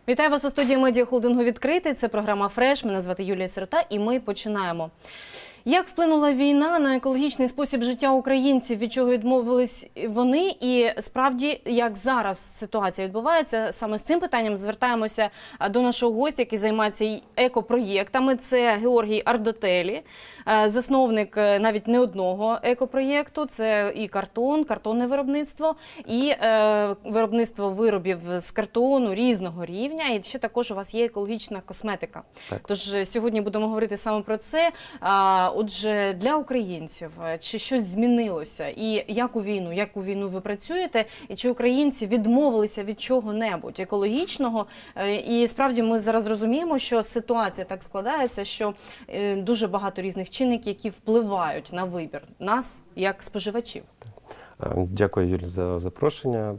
Вітаю вас у студії медіахолдингу «Відкритий». Це програма «Фреш». Мене звати Юлія Сирота і ми починаємо. Як вплинула війна на екологічний спосіб життя українців, від чого відмовились вони? І справді, як зараз ситуація відбувається, саме з цим питанням звертаємося до нашого гостя, який займається екопроєктами. Це Георгій Ардотелі, засновник навіть не одного екопроєкту. Це і картонне виробництво, і виробництво виробів з картону різного рівня. І ще також у вас є екологічна косметика. Так. Тож сьогодні будемо говорити саме про це. Отже, для українців, чи щось змінилося? І як у війну ви працюєте? І чи українці відмовилися від чого-небудь екологічного? І справді ми зараз розуміємо, що ситуація так складається, що дуже багато різних чинників, які впливають на вибір нас, як споживачів. Дякую, Юль, за запрошення.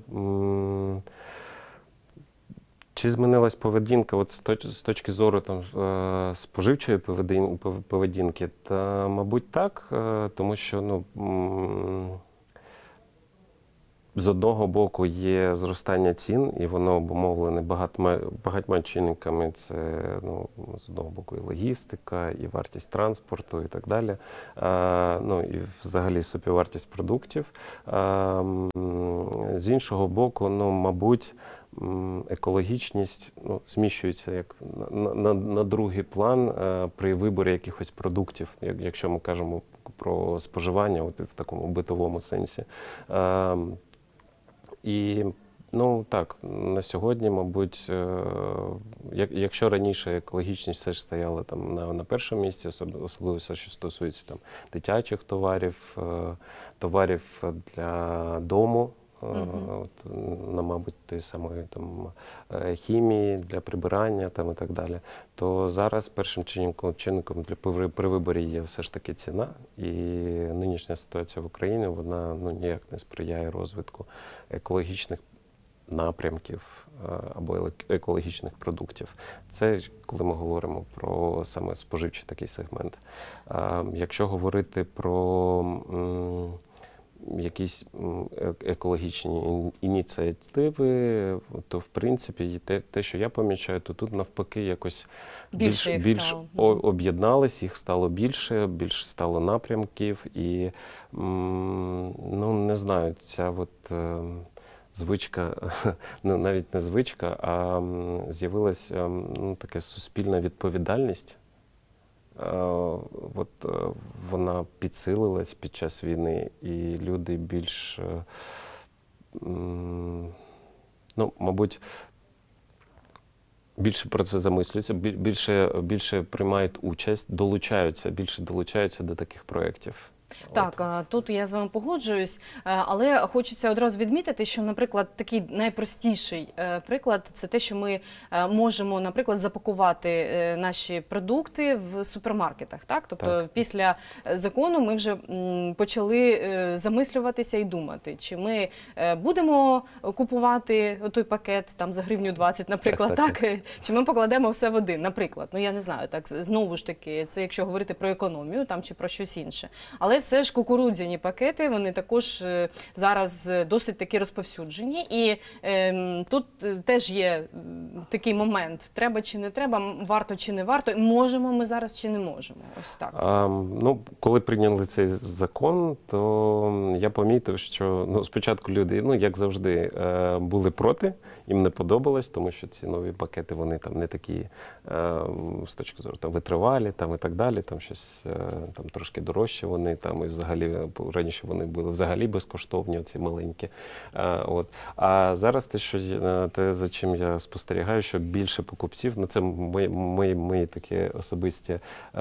Чи змінилась поведінка от з точки зору споживчої поведінки? Та, мабуть, так, тому що з одного боку є зростання цін, і воно обумовлене багатьма чинниками. Це з одного боку і логістика, і вартість транспорту, і так далі. І взагалі собівартість продуктів. З іншого боку, мабуть, екологічність зміщується як на другий план при виборі якихось продуктів, якщо ми кажемо про споживання в такому битовому сенсі. І так, на сьогодні, мабуть, якщо раніше екологічність все ж стояла на першому місці, особливо все, що стосується дитячих товарів для дому, мабуть, тієї самої хімії, для прибирання і так далі, то зараз першим чинником при виборі є все ж таки ціна. І нинішня ситуація в Україні, вона ніяк не сприяє розвитку екологічних напрямків або екологічних продуктів. Це коли ми говоримо про саме споживчий такий сегмент. Якщо говорити про якісь екологічні ініціативи, то, в принципі, те, що я помічаю, то тут навпаки якось більш об'єднались, їх стало більше стало напрямків, і, не знаю, ця звичка, навіть не звичка, а з'явилася така суспільна відповідальність. Вона підсилилась під час війни, і люди більш, мабуть, більше про це замислюються, більше приймають участь, більше долучаються до таких проєктів. Так, тут я з вами погоджуюсь, але хочеться одразу відмітити, що, наприклад, такий найпростіший приклад – це те, що ми можемо, наприклад, запакувати наші продукти в супермаркетах. Тобто після закону ми вже почали замислюватися і думати, чи ми будемо купувати той пакет за гривню 20, наприклад, чи ми покладемо все в один, наприклад. Я не знаю, знову ж таки, це якщо говорити про економію чи про щось інше. Але все ж кукурудзяні пакети, вони також зараз досить таки розповсюджені. І тут теж є такий момент, треба чи не треба, варто чи не варто, можемо ми зараз чи не можемо. Ось так. Коли прийняли цей закон, то я помітив, що спочатку люди, як завжди, були проти, їм не подобалось, тому що ці нові пакети, вони не такі, з точки зору, витривалі, і так далі, щось трошки дорожче вони, і взагалі, раніше вони були взагалі безкоштовні, оці маленькі. А зараз те, за чим я спостерігаю, що більше покупців, це мої такі особисті,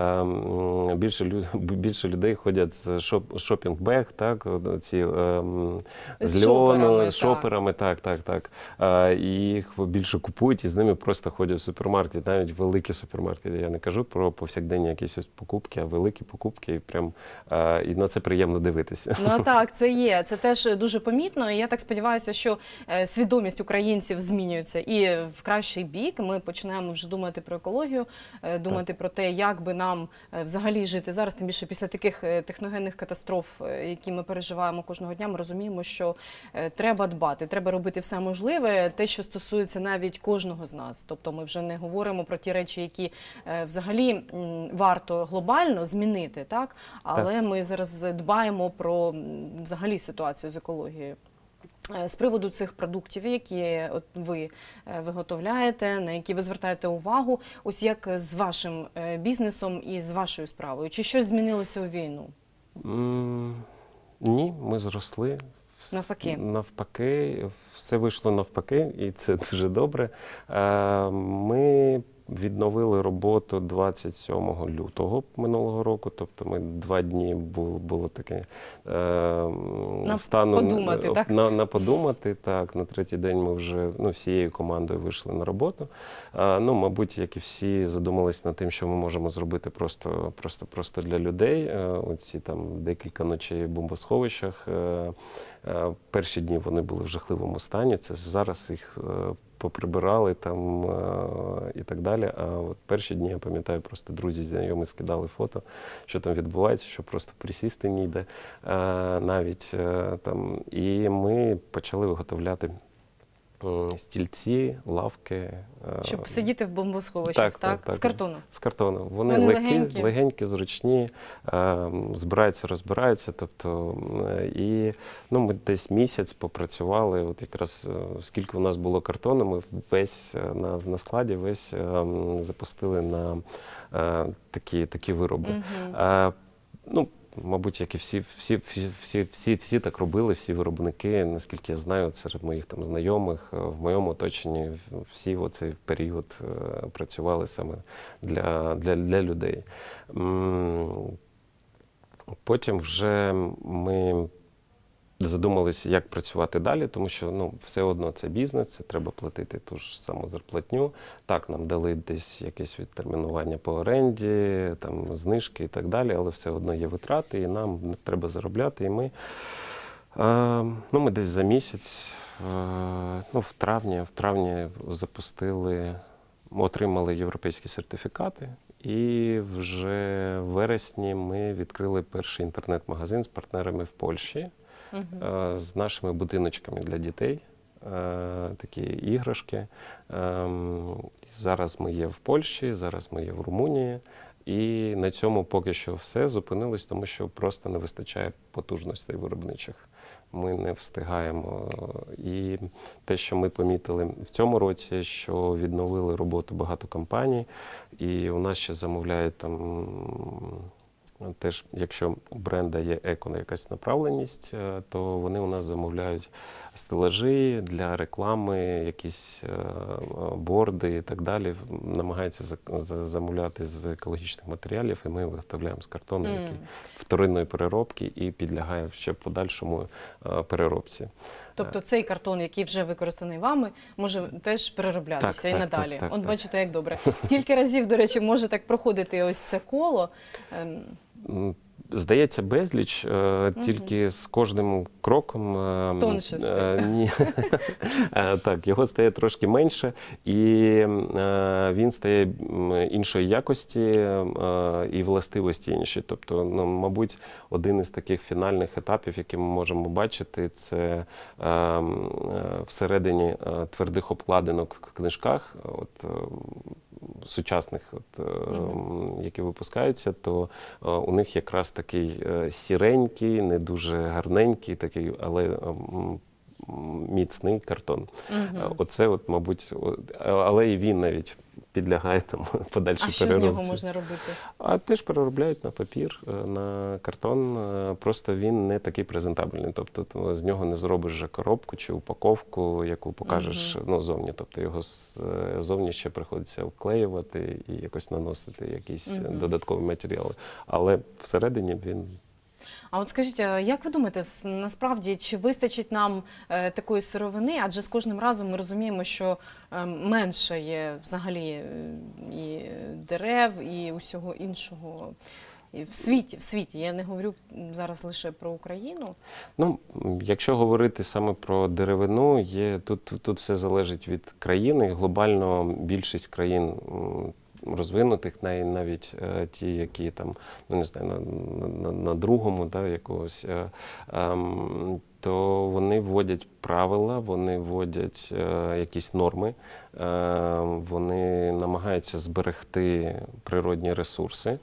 більше людей ходять з шопінг-бег, ці з льону, з шоперами, і їх більше купують, і з ними просто ходять в супермаркет, навіть великі супермаркети. Я не кажу про повсякденні якісь покупки, а великі покупки, і прям і на це приємно дивитися. Ну так, це є. Це теж дуже помітно. І я так сподіваюся, що свідомість українців змінюється і в кращий бік. Ми починаємо вже думати про екологію, думати про те, як би нам взагалі жити зараз, тим більше після таких техногенних катастроф, які ми переживаємо кожного дня. Ми розуміємо, що треба дбати, треба робити все можливе, те, що стосується навіть кожного з нас. Тобто ми вже не говоримо про ті речі, які взагалі варто глобально змінити, так? Але ми зараз дбаємо про взагалі ситуацію з екологією. З приводу цих продуктів, які от ви виготовляєте, на які ви звертаєте увагу, ось як з вашим бізнесом і з вашою справою? Чи щось змінилося у війну? Ні, ми зросли. Навпаки. Навпаки, все вийшло навпаки, і це дуже добре. Ми відновили роботу 27 лютого минулого року, тобто ми 2 дні було таке стану подумати, так? На подумати. Так, на 3-й день ми вже всією командою вийшли на роботу. Мабуть, як і всі, задумались над тим, що ми можемо зробити просто для людей. Оці там декілька ночей в бомбосховищах. Перші дні вони були в жахливому стані. Це зараз їх поприбирали там і так далі. А от перші дні, я пам'ятаю, просто друзі, знайомі скидали фото, що там відбувається, що просто присісти ніде навіть там. І ми почали виготовляти стільці, лавки. Щоб сидіти в бомбосховищах, так? З картону? З картону. Вони легенькі, зручні, збираються, розбираються. Тобто, і ми десь місяць попрацювали, от якраз скільки у нас було картону, ми весь на складі весь запустили на такі вироби. Мабуть, як і всі так робили, всі виробники, наскільки я знаю, серед моїх там знайомих, в моєму оточенні всі в цей період працювали саме для людей. Потім вже ми задумалися, як працювати далі, тому що все одно це бізнес, це треба платити ту ж саму зарплатню. Так, нам дали десь якесь відтермінування по оренді, там знижки і так далі, але все одно є витрати, і нам треба заробляти. І ми десь за місяць, в травні отримали європейські сертифікати. І вже в вересні ми відкрили перший інтернет-магазин з партнерами в Польщі. З нашими будиночками для дітей, такі іграшки. Зараз ми є в Польщі, зараз ми є в Румунії. І на цьому поки що все зупинилось, тому що просто не вистачає потужностей виробничих. Ми не встигаємо. І те, що ми помітили в цьому році, що відновили роботу багато компаній, і у нас ще замовляють там. Теж, якщо у бренда є якась направленість, то вони у нас замовляють стелажі для реклами, якісь борди і так далі. Намагаються замовляти з екологічних матеріалів, і ми виготовляємо з картону, який вторинної переробки і підлягає ще подальшому переробці. Тобто цей картон, який вже використаний вами, може теж перероблятися і надалі. Так. Бачите, як добре. Скільки разів, до речі, може так проходити ось це коло? Здається, безліч, тільки з кожним кроком тонше стає. Ні. Так, його стає трошки менше, і він стає іншої якості і властивості інші. Тобто, мабуть, один із таких фінальних етапів, які ми можемо бачити, це всередині твердих обкладинок в книжках, сучасних, які випускаються, то у них якраз такий сіренький, не дуже гарненький, такий, але міцний картон. Оце, мабуть, але і він навіть підлягає там подальшій переробці. А що з нього можна робити? А теж переробляють на папір, на картон, просто він не такий презентабельний. Тобто з нього не зробиш вже коробку чи упаковку, яку покажеш зовні. Тобто його зовні ще приходиться вклеювати і якось наносити якісь додаткові матеріали. Але всередині він... А от скажіть, як ви думаєте, насправді, чи вистачить нам такої сировини? Адже з кожним разом ми розуміємо, що менше є взагалі і дерев, і усього іншого, і в світі. Я не говорю зараз лише про Україну. Ну, якщо говорити саме про деревину, тут все залежить від країни. Глобально більшість країн розвинутих, навіть ті, які там, ну не знаю, на другому, да, якогось, то вони вводять правила, вони вводять якісь норми, вони намагаються зберегти природні ресурси.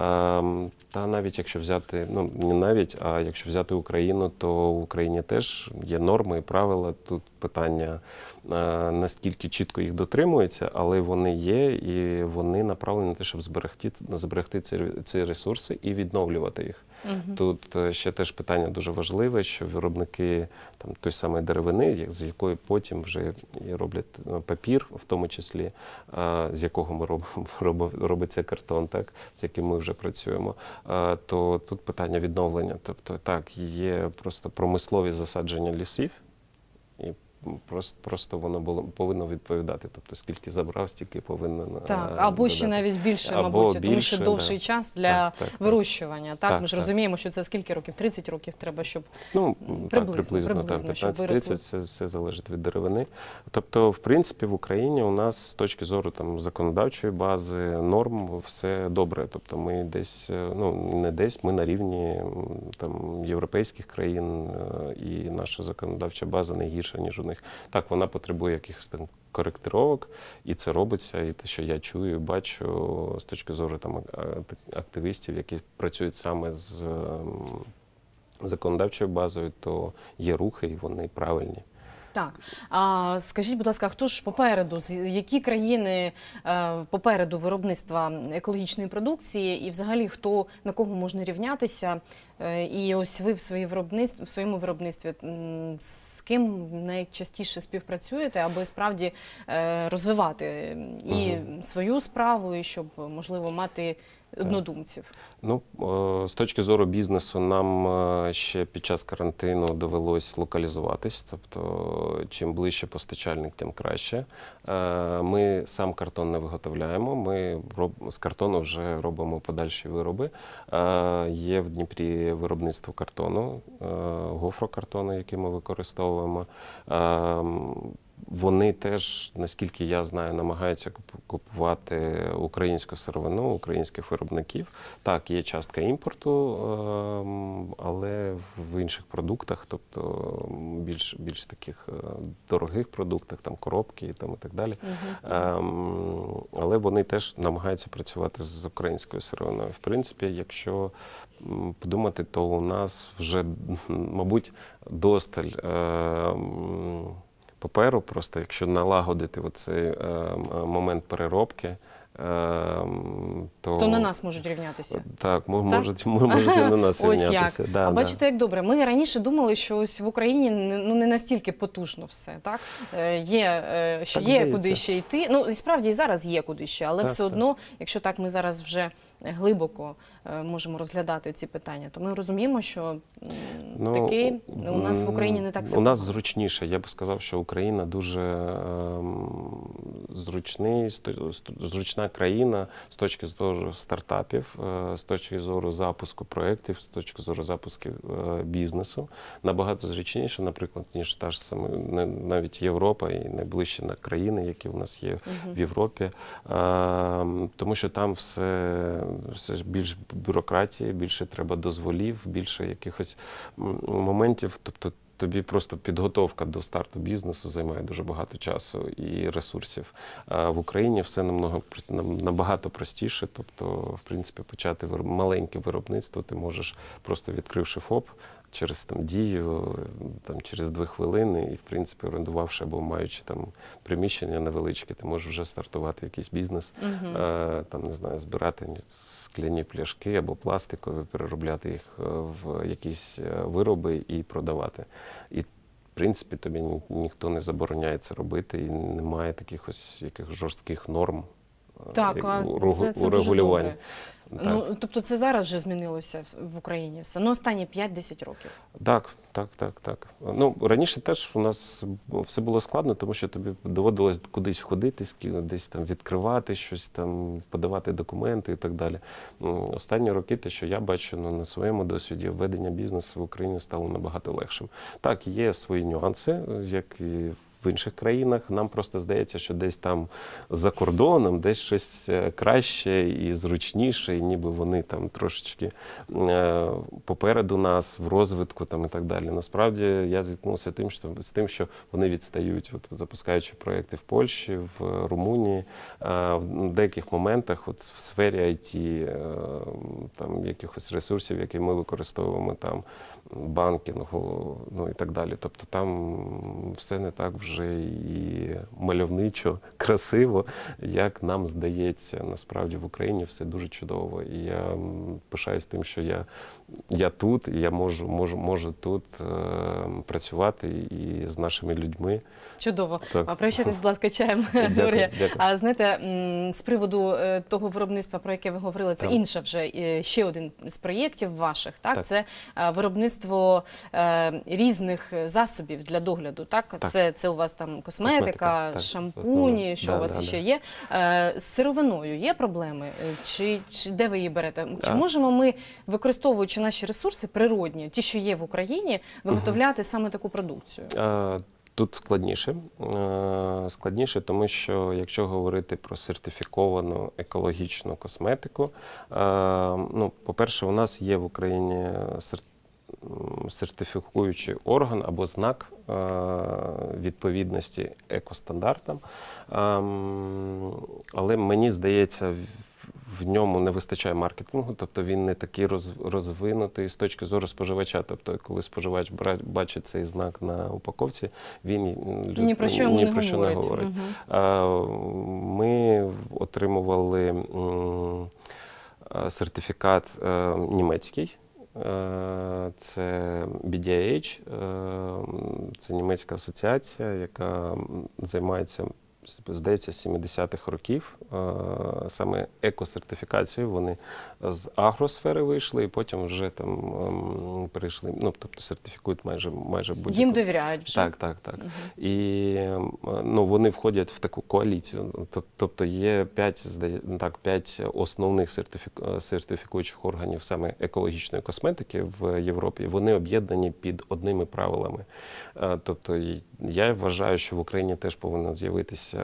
Та навіть якщо взяти, ну не навіть, а якщо взяти Україну, то в Україні теж є норми і правила. Тут питання, наскільки чітко їх дотримуються, але вони є і вони направлені на те, щоб зберегти ці ресурси і відновлювати їх. Тут ще теж питання дуже важливе, що виробники там той самої деревини, з якої потім вже і роблять папір, в тому числі, з якого ми робиться картон, так, з яким ми вже працюємо, то тут питання відновлення. Тобто так, є просто промислові засадження лісів, і просто воно повинно відповідати. Тобто, скільки забрав, стільки повинно так, або додати. ще навіть більше, Або мабуть, тому більше, що довший час для вирощування. Так, ми ж розуміємо, що це скільки років? 30 років треба, щоб приблизно, так, 15-30, це все залежить від деревини. Тобто, в принципі, в Україні у нас з точки зору там законодавчої бази, норм, все добре. Тобто ми десь, ну не десь, ми на рівні там європейських країн, і наша законодавча база не гірша, ніж у них. Так, вона потребує якихось там коректировок, і це робиться, і те, що я чую і бачу з точки зору там активістів, які працюють саме з законодавчою базою, то є рухи, і вони правильні. Так. А скажіть, будь ласка, хто ж попереду, які країни попереду виробництва екологічної продукції і взагалі на кого можна рівнятися? І ось ви в своєму виробництві з ким найчастіше співпрацюєте, аби справді розвивати і свою справу, і щоб, можливо, мати однодумців? Ну, з точки зору бізнесу, нам ще під час карантину довелось локалізуватись, тобто чим ближче постачальник, тим краще. Ми сам картон не виготовляємо, ми з картону вже робимо подальші вироби. Є в Дніпрі виробництво картону, гофрокартону, який ми використовуємо. Вони теж, наскільки я знаю, намагаються купувати українську сировину, українських виробників. Так, є частка імпорту, але в інших продуктах, тобто більш таких дорогих продуктах, там коробки там, і так далі. Але вони теж намагаються працювати з українською сировиною. В принципі, якщо подумати, то у нас вже, мабуть, досталь паперу, просто якщо налагодити оцей момент переробки, то на нас можуть рівнятися. Так, можуть і на нас рівнятися. Ось як. Бачите, як добре. Ми раніше думали, що ось в Україні не настільки потужно все. Так? Є куди ще йти. Ну, і справді, і зараз є куди ще, але все одно, якщо так ми зараз вже глибоко можемо розглядати ці питання, то ми розуміємо, що таки у нас в Україні не так все. У нас зручніше. Я б сказав, що Україна дуже зручна країна з точки зору стартапів, з точки зору запуску проєктів, з точки зору запуску бізнесу. Набагато зручніше, наприклад, ніж та ж саме навіть Європа і найближчі країни, які у нас є в Європі. Тому що там все більш бюрократії, більше треба дозволів, більше якихось моментів. Тобто тобі просто підготовка до старту бізнесу займає дуже багато часу і ресурсів. А в Україні все набагато простіше. Тобто, в принципі, почати маленьке виробництво ти можеш, просто відкривши ФОП, через там дію, там через 2 хвилини, і в принципі орендувавши або маючи там приміщення невеличке, ти можеш вже стартувати якийсь бізнес, там не знаю, збирати скляні пляшки або пластикові, переробляти їх в якісь вироби і продавати. І в принципі тобі ніхто не забороняє це робити, і немає таких ось яких жорстких норм. Так, це дуже добре. Ну, тобто це зараз вже змінилося в Україні все, ну останні 5-10 років. Так. Ну, раніше теж у нас все було складно, тому що тобі доводилось кудись ходити, десь там відкривати щось, там подавати документи і так далі. Останні роки те, що я бачу на своєму досвіді, ведення бізнесу в Україні стало набагато легшим. Так, є свої нюанси, як і в інших країнах. Нам просто здається, що десь там за кордоном, десь щось краще і зручніше, і ніби вони там трошечки попереду нас в розвитку там і так далі. Насправді я зіткнувся з тим, що вони відстають, от, запускаючи проекти в Польщі, в Румунії, в деяких моментах от, в сфері IT, там якихось ресурсів, які ми використовуємо там, банкінгу, ну і так далі. Тобто там все не так вже і мальовничо, красиво, як нам здається. Насправді в Україні все дуже чудово. І я пишаюсь тим, що я тут, і я можу тут працювати і з нашими людьми. Чудово. Пригощайтесь, будь ласка, чаєм, Георгія. А знаєте, з приводу того виробництва, про яке ви говорили, це інше вже, ще один з проєктів ваших, так? Це виробництво різних засобів для догляду, так? Це у вас там косметика, шампуні, що у вас ще є. З сировиною є проблеми? Чи де ви її берете? Чи можемо ми, використовуючи наші ресурси природні, ті, що є в Україні, виготовляти саме таку продукцію? Тут складніше, тому що якщо говорити про сертифіковану екологічну косметику, ну, по-перше, у нас є в Україні сертифікуючий орган або знак відповідності екостандартам, але мені здається, в ньому не вистачає маркетингу, тобто він не такий розвинутий з точки зору споживача. Тобто, коли споживач бачить цей знак на упаковці, він ні про що не говорить. Ми отримували сертифікат німецький. Це BDH, це німецька асоціація, яка займається, здається, з 70-х років саме екосертифікацією. Вони з агросфери вийшли і потім вже там перейшли, ну, тобто сертифікують майже будь-яку. Їм довіряють вже. Так. І ну, вони входять в таку коаліцію. Тобто є 5 основних сертифікуючих органів саме екологічної косметики в Європі. Вони об'єднані під одними правилами. Тобто я вважаю, що в Україні теж повинен з'явитися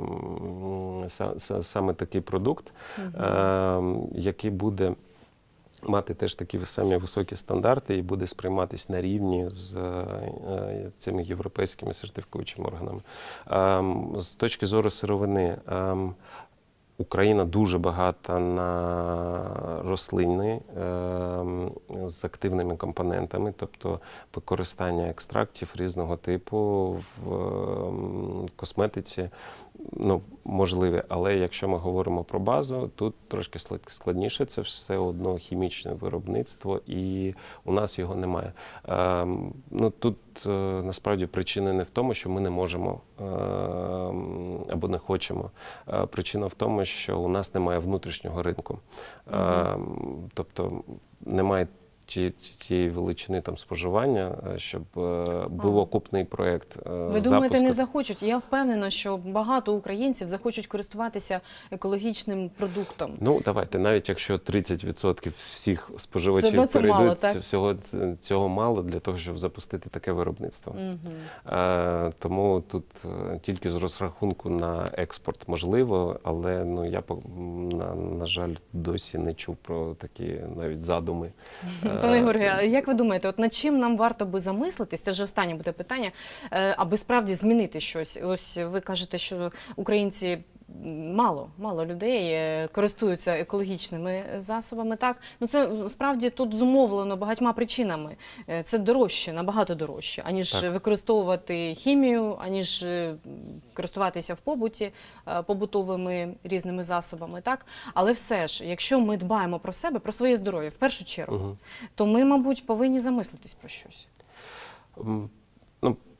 саме такий продукт, який буде мати теж такі самі високі стандарти і буде сприйматися на рівні з цими європейськими сертифікуючими органами. З точки зору сировини, Україна дуже багата на рослини з активними компонентами, тобто використання екстрактів різного типу в косметиці, ну, можливе. Але якщо ми говоримо про базу, тут трошки складніше, це все одно хімічне виробництво, і у нас його немає. Ну, тут насправді причина не в тому, що ми не можемо або не хочемо. Причина в тому, що у нас немає внутрішнього ринку. Тобто немає тієї величини там споживання, щоб був окупний проєкт запуску. Ви думаєте, не захочуть? Я впевнена, що багато українців захочуть користуватися екологічним продуктом. Ну, давайте, навіть якщо 30% всіх споживачів перейдуть, всього цього мало для того, щоб запустити таке виробництво. Тому тут тільки з розрахунку на експорт можливо, але ну, я, на жаль, досі не чув про такі навіть задуми. Пане Георгію, як ви думаєте, от над чим нам варто би замислитись, це вже останнє буде питання, аби справді змінити щось? Ось ви кажете, що українці мало людей користуються екологічними засобами. Так? Ну, це справді тут зумовлено багатьма причинами. Це дорожче, набагато дорожче, аніж використовувати хімію, аніж користуватися в побуті побутовими різними засобами. Так? Але все ж, якщо ми дбаємо про себе, про своє здоров'я в першу чергу, то ми, мабуть, повинні замислитись про щось. Ну,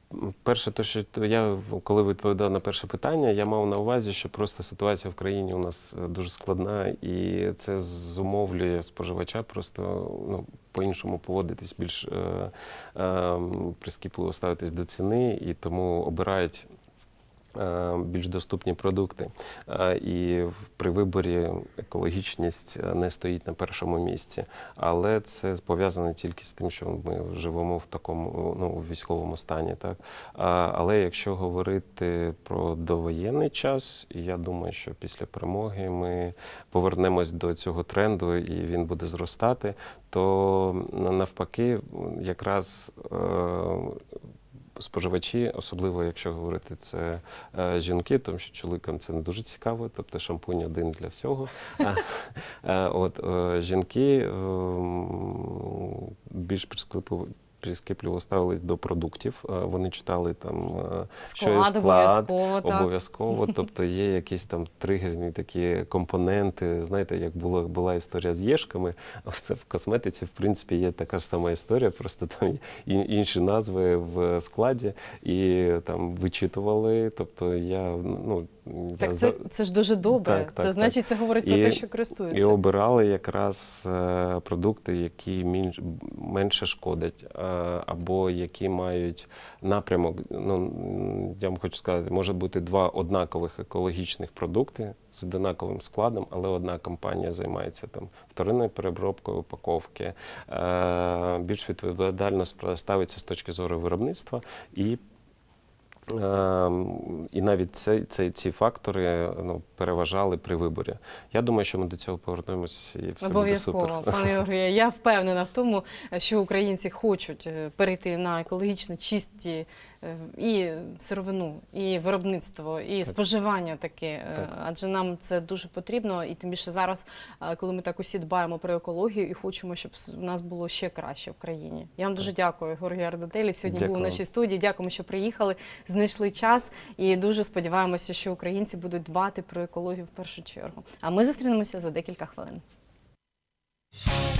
Перше, то що я, коли відповідав на перше питання, я мав на увазі, що просто ситуація в країні у нас дуже складна, і це зумовлює споживача просто по-іншому поводитись, більш прискіпливо ставитись до ціни, і тому обирають більш доступні продукти. І при виборі екологічність не стоїть на першому місці. Але це пов'язано тільки з тим, що ми живемо в такому військовому стані. Так? Але якщо говорити про довоєнний час, я думаю, що після перемоги ми повернемось до цього тренду і він буде зростати, то навпаки, якраз споживачі, особливо якщо говорити це жінки, тому що чоловікам це не дуже цікаво, тобто шампунь один для всього. Жінки більш прискіпливо ставились до продуктів. Вони читали там, що є склад, обов'язково. Тобто є якісь там тригерні такі компоненти. Знаєте, як була історія з єшками, в косметиці, в принципі, є така ж сама історія, просто там інші назви в складі, і там вичитували. Тобто це ж дуже добре. Це значить, це говорить про те, що користуються. І обирали якраз продукти, які менше шкодять, або які мають напрямок. Я вам хочу сказати, може бути два однакових екологічних продукти з однаковим складом, але одна компанія займається там вторинною переробкою упаковки, більш відповідально ставиться з точки зору виробництва, і навіть ці фактори переважали при виборі. Я думаю, що ми до цього повернемося і все буде супер. Обов'язково, пане Георгію. Я впевнена в тому, що українці хочуть перейти на екологічно чисті і сировину, і виробництво, і споживання таке. Адже нам це дуже потрібно, і тим більше зараз, коли ми так усі дбаємо про екологію і хочемо, щоб у нас було ще краще в країні. Я вам дуже дякую, Георгій Ардателі. Сьогодні був у нашій студії. Дякуємо, що приїхали, знайшли час, і дуже сподіваємося, що українці будуть дбати про екологію в першу чергу. А ми зустрінемося за декілька хвилин.